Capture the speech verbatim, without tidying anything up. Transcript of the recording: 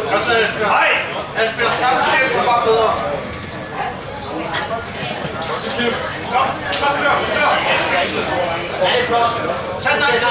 Kom så, Asbjørn. Nej! Asbjørn, samme chef er bare bedre. Kom, kom, kør, kør. Ja, det er flot. Tag den af.